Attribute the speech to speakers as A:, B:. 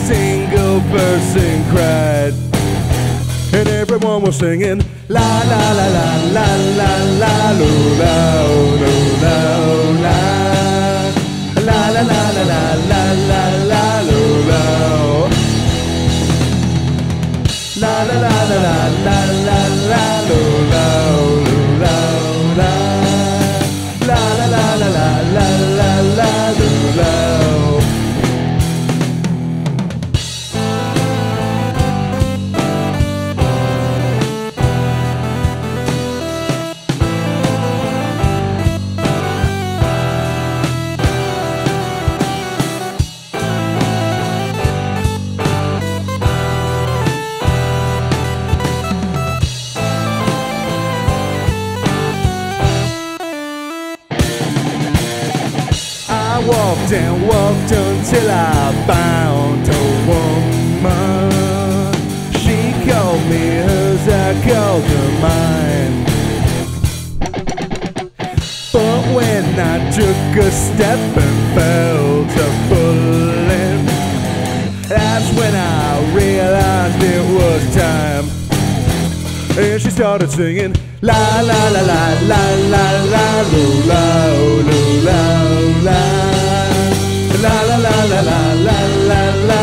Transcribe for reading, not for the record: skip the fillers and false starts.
A: single person cried, and everyone was singing la la la la la la la lo la lo la la la la la la la la la la lo la la la la la la la la lo la lo la la la la la la la la la lo la. I walked and walked until I found a woman. She called me hers, I called her mine. But when I took a step and felt a bullet, that's when I realized it was time. And she started singing la la la la la la la lo la lo la la la la la la la la la